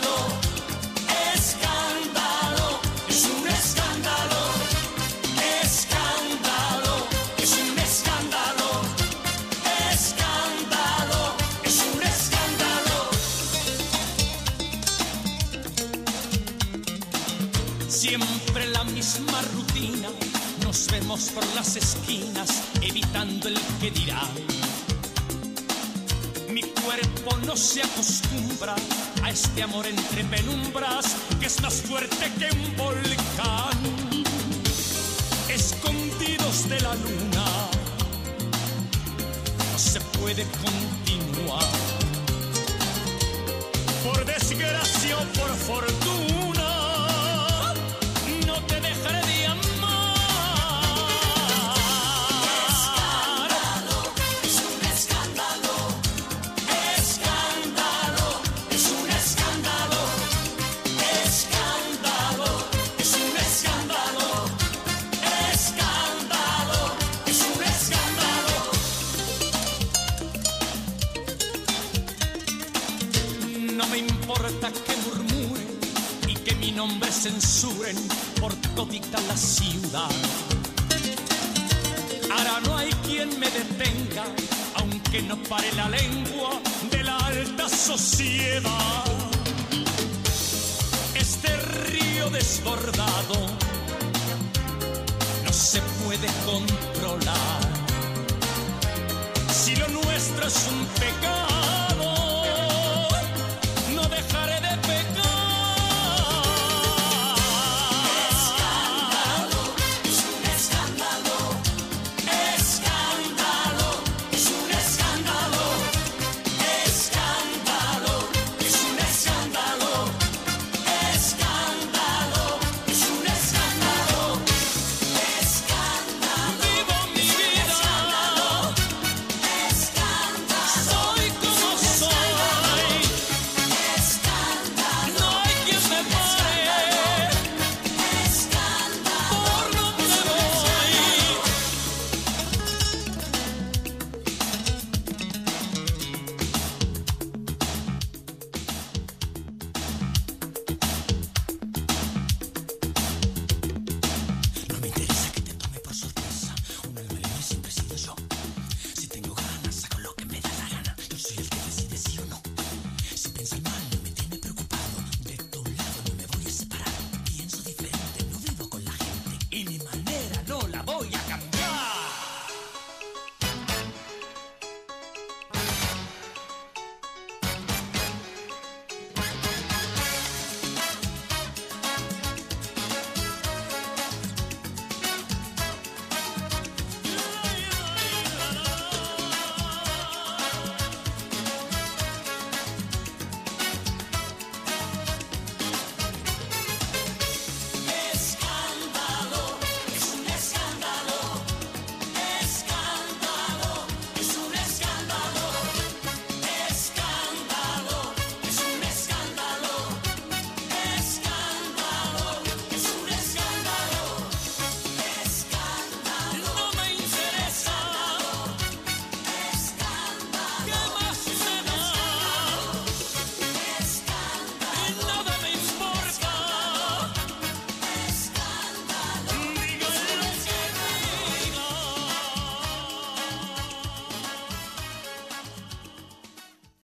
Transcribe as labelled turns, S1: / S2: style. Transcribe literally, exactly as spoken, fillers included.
S1: escándalo, es un escándalo, escándalo, es un escándalo, escándalo, es un escándalo. Siempre la misma rutina, nos vemos por las esquinas, evitando el que dirá. Mi cuerpo no se acostumbra a este amor entre penumbras, que es más fuerte que un volcán. Escondidos de la luna, no se puede continuar. Por desgracia o por fortuna, no te dejaré de amar. Que murmuren y que mi nombre censuren por todita la ciudad. Ahora no hay quien me detenga, aunque no pare la lengua de la alta sociedad. Este río desbordado no se puede controlar. Si lo nuestro es un pecado,